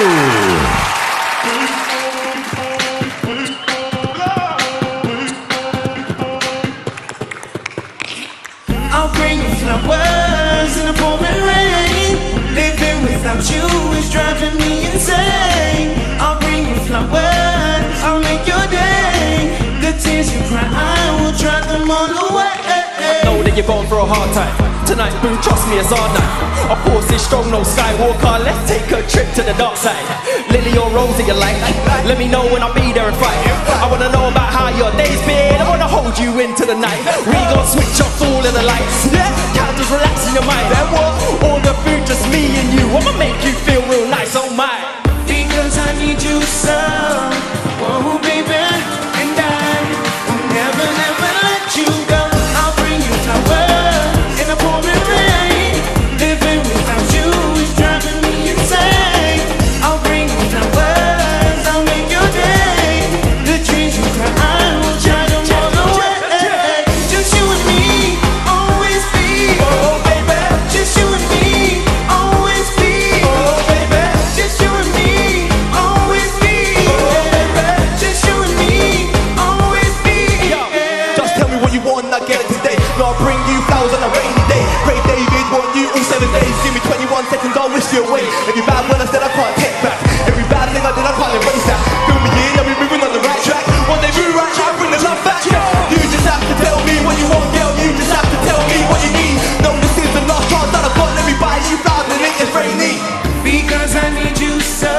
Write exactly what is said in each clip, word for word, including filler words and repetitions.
I'll bring you flowers in the pouring rain. Living without you is driving me insane. I'll bring you flowers, I'll make your day. The tears you cry, I will dry them all away. Know that you're going through a hard time. Tonight, boo, trust me, it's our night. Our force is strong, no Skywalker. Let's take a trip to the dark side. Lily or Rose, you like? Let me know when I'll be there and fight. I wanna know about how your day's been. I wanna hold you into the night. We gon' switch off all of the lights. Yeah, can't just relax in your mind. Then what? All the food, just me and you. I'ma make you feel real nice, oh my. Because I need you so. Whoa, baby, and I will never, never let you go. I'll bring you flowers in the pouring rain. Living without you is driving me insane. I'll bring you flowers, I'll make your day. The trees you cry, I will dry them all away. Just you and me, always be. Oh baby, just you and me, always be. Oh baby, just you and me, always be. Oh baby, just you and me, always be. Yo, just tell me what you want, I get it today. I'll bring you flowers on a rainy day. Ray David, want you all seven days. Give me twenty-one seconds, I'll wish you away. Every bad word I said I can't take back. Every bad thing I did I can't erase that. Fill me in, I'll be moving on the right track. One day we right track, bring the love back. You just have to tell me what you want, girl. You just have to tell me what you need. No, this is the last chance that I've got. Let me buy you flowers and it is very neat. Because I need you so.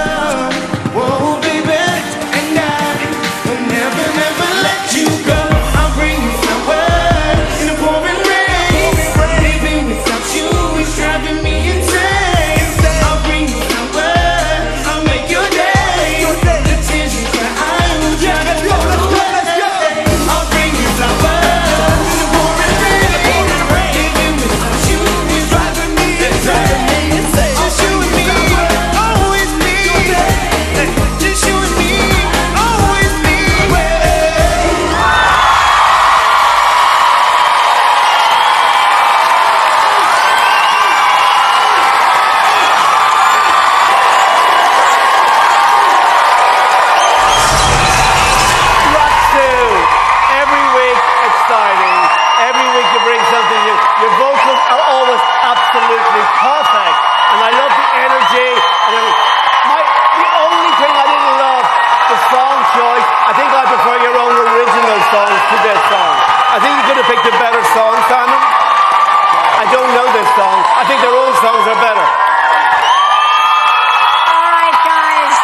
Whoa, baby, and I will never, never let you go. I'll bring you flowers in the pouring rain. Living without you is driving me insane. I'll bring you flowers, I'll make your day. The tears you cry, I will dry them all away. I'll bring you flowers in the pouring rain. Living without you is driving me insane. Just you and me, always be. Just you and me, always be. Raksu, every week exciting. Every week you bring something new. Your vocals are always absolutely perfect, and I love the energy. And everything. My, the only thing I didn't love the song choice. I think I prefer your own original songs to this song. I think you could have picked a better song, Simon. I don't know this song. I think their own songs are better. All right, guys.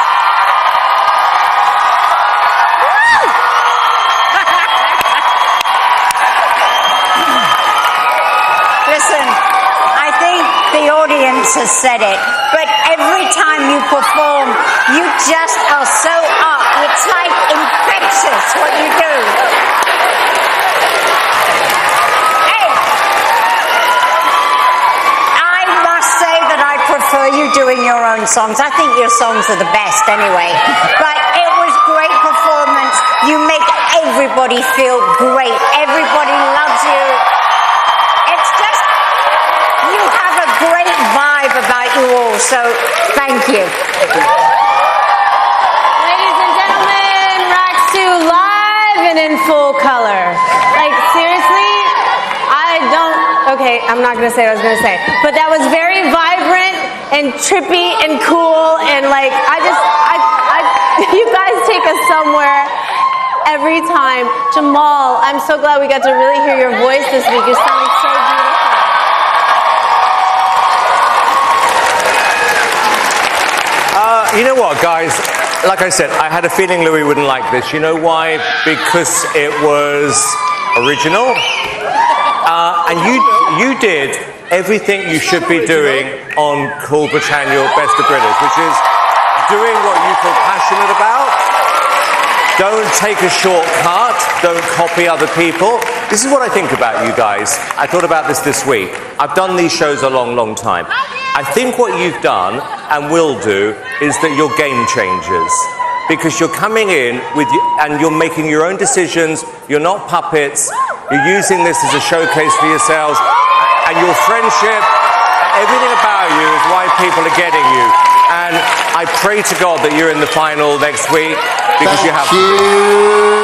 Listen, I think the audience has said it, but every time you perform, you just are so up. It's like infectious what you do. Hey, I must say that I prefer you doing your own songs. I think your songs are the best anyway. But it was great performance. You make everybody feel great. Everybody loves you. It's just, you have a great vibe about you all. So thank you. Ladies and gentlemen, Raksu live and in full color. Like, seriously, I don't, okay, I'm not going to say what I was going to say, but that was very vibrant and trippy and cool, and like, I just, I, I, you guys take us somewhere every time. Jamal, I'm so glad we got to really hear your voice this week. You sound so beautiful. Uh, you know what, guys? Like I said, I had a feeling Louis wouldn't like this. You know why? Because it was original. Uh, and you you did everything you should be doing on Cool Britannia Best of British, which is doing what you feel passionate about. Don't take a shortcut. Don't copy other people. This is what I think about you guys. I thought about this this week. I've done these shows a long, long time. I think what you've done and will do is that you're game changers, because you're coming in with you, and you're making your own decisions. You're not puppets. You're using this as a showcase for yourselves, and your friendship, everything about you is why people are getting you. And I pray to God that you're in the final next week because Thank you have. you.